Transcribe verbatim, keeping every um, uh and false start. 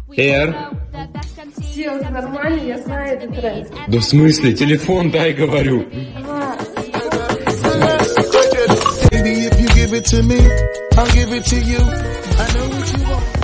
Эр? Все уже нормально, я знаю этот трек. Да в смысле? Телефон дай, говорю. Baby, if you give it to me, I'll give it to you. I know what you want.